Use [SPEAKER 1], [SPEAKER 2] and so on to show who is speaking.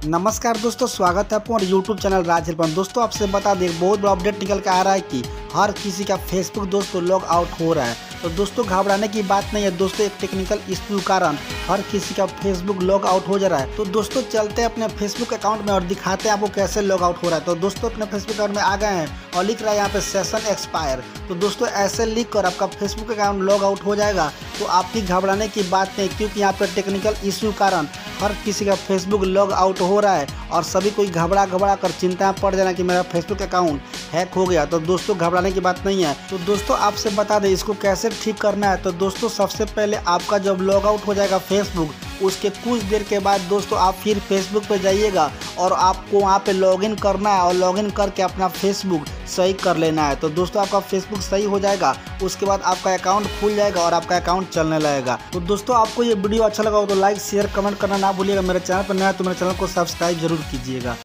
[SPEAKER 1] नमस्कार दोस्तों, स्वागत है आपको यूट्यूब चैनल राज हेल्पर। दोस्तों आपसे बता दें, बहुत बड़ा अपडेट निकल के आ रहा है कि हर किसी का फेसबुक दोस्तों लॉग आउट हो रहा है। तो दोस्तों घबराने की बात नहीं है दोस्तों, एक टेक्निकल इश्यू के कारण हर किसी का फेसबुक लॉग आउट हो जा रहा है। तो दोस्तों चलते हैं अपने फेसबुक अकाउंट में और दिखाते हैं आपको कैसे लॉग आउट हो रहा है। तो दोस्तों अपने फेसबुक अकाउंट में आ गए हैं और लिख रहा है यहाँ पे सेशन एक्सपायर। तो दोस्तों ऐसे लिख कर आपका फेसबुक अकाउंट लॉग आउट हो जाएगा। तो आपकी घबराने की बात नहीं, क्योंकि यहाँ पे टेक्निकल इश्यू कारण हर किसी का फेसबुक लॉग आउट हो रहा है और सभी कोई घबरा कर चिंता में पड़ जाना कि मेरा फेसबुक अकाउंट हैक हो गया। तो दोस्तों घबराने की बात नहीं है। तो दोस्तों आपसे बता दें इसको कैसे ठीक करना है। तो दोस्तों सबसे पहले आपका जब लॉग आउट हो जाएगा फेसबुक, उसके कुछ देर के बाद दोस्तों आप फिर फेसबुक पे जाइएगा और आपको वहाँ पे लॉगिन करना है और लॉगिन करके अपना फेसबुक सही कर लेना है। तो दोस्तों आपका फेसबुक सही हो जाएगा, उसके बाद आपका अकाउंट खुल जाएगा और आपका अकाउंट चलने लगेगा। तो दोस्तों आपको ये वीडियो अच्छा लगा हो तो लाइक शेयर कमेंट करना ना भूलिएगा। मेरे चैनल पर नया है तो मेरे चैनल को सब्सक्राइब जरूर कीजिएगा।